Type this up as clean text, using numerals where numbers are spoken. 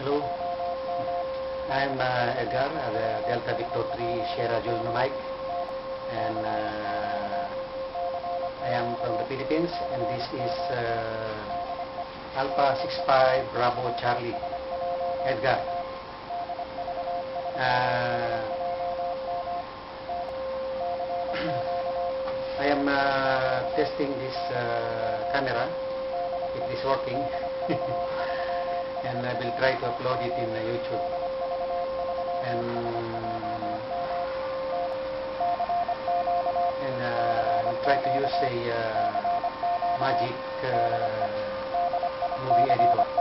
Hello, I'm Edgar, the Delta Victor 3 Sierra Julian Mike, and I am from the Philippines, and this is Alpha 65 Bravo Charlie, Edgar. I am testing this camera, if it is working. And I will try to upload it in YouTube. And I will try to use a Magic movie editor.